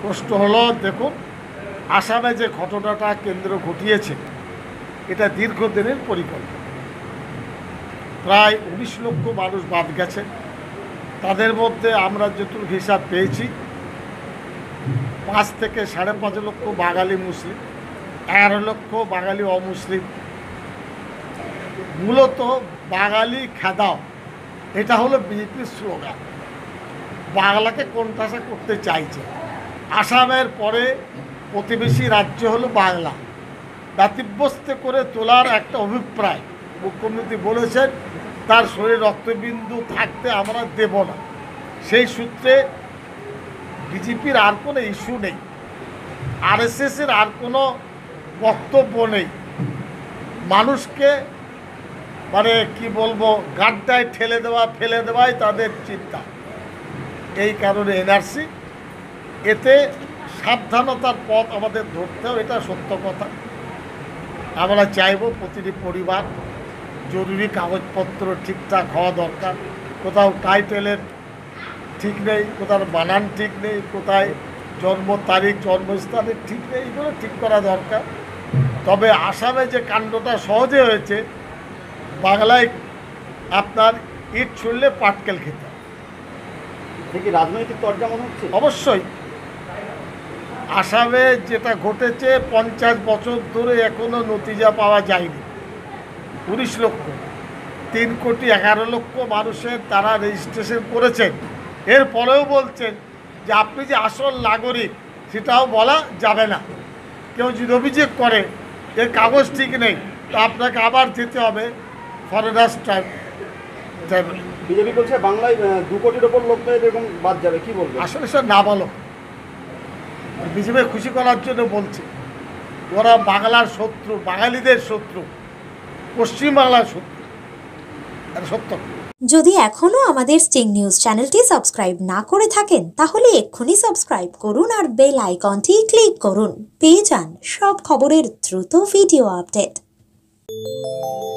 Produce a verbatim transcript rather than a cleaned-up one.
প্রশ্ন হলো, দেখুন আসামে যে ঘটনাটা কেন্দ্র ঘটিয়েছে এটা দীর্ঘদিনের পরিকল্পনা। প্রায় উনিশ লক্ষ মানুষ বাদ গেছে। তাদের মধ্যে আমরা যতটুকু হিসাব পেয়েছি পাঁচ থেকে সাড়ে পাঁচ লক্ষ বাঙালি মুসলিম, এগারো লক্ষ বাঙালি অমুসলিম। মূলত বাঙালি খেদাও, এটা হলো বিজেপির স্লোগান। বাংলাকে কোণঠাসা করতে চাইছে। আসামের পরে প্রতিবেশী রাজ্য হলো বাংলা, ব্যতিব্যস্ত করে তোলার একটা অভিপ্রায় মুখ্যমন্ত্রী বলেছেন তার শরীরে রক্তবিন্দু থাকতে আমরা দেব না। সেই সূত্রে বিজেপির আর কোনো ইস্যু নেই, আরএসএসের আর কোনো বক্তব্য নেই। মানুষকে মানে কি বলবো, গাড্ডায় ঠেলে দেওয়া ফেলে দেওয়াই তাদের চিন্তা। এই কারণে এনআরসি, এতে সাবধানতার পথ আমাদের ধরতে হবে, এটা সত্য কথা। আমরা চাইব প্রতিটি পরিবার জরুরি কাগজপত্র ঠিকঠাক হওয়া দরকার। কোথাও টাইটেলের ঠিক নেই, কোথাও বানান ঠিক নেই, কোথায় জন্ম তারিখ জন্মস্থানের ঠিক নেই, এগুলো ঠিক করা দরকার। তবে আসামে যে কাণ্ডটা সহজে হয়েছে, বাংলায় আপনার ইট ছুড়লে পাটকেল খেতে থেকে রাজনৈতিক তরজা মনে হচ্ছে। অবশ্যই আসামে যেটা ঘটেছে পঞ্চাশ বছর ধরে এখনো নতিজা পাওয়া যায়নি। উনিশ লক্ষ তিন কোটি এগারো লক্ষ মানুষের তারা রেজিস্ট্রেশন করেছেন, এরপরেও বলছেন যে আপনি যে আসল নাগরিক সেটাও বলা যাবে না। কেউ যদি অভিযোগ করে এর কাগজ ঠিক নেই, তা আপনাকে আবার যেতে হবে ফরেনার্স ট্রাইব্যুনাল। বিজেপি বলছে বাংলায় দু কোটির ওপর লোকদের এরকম বাদ যাবে, কি বলবো? আসলে সব না বলো, বিজেপি খুশি করার জন্য বলছে। ওরা বাংলার শত্রু, বাঙালিদের শত্রু, পশ্চিমবাংলার শত্রু, এটা সত্য। যদি এখনও আমাদের স্টিং নিউজ চ্যানেলটি সাবস্ক্রাইব না করে থাকেন তাহলে এক্ষুনি সাবস্ক্রাইব করুন আর বেল আইকনটি ক্লিক করুন। পেয়ে যান সব খবরের দ্রুত ভিডিও আপডেট।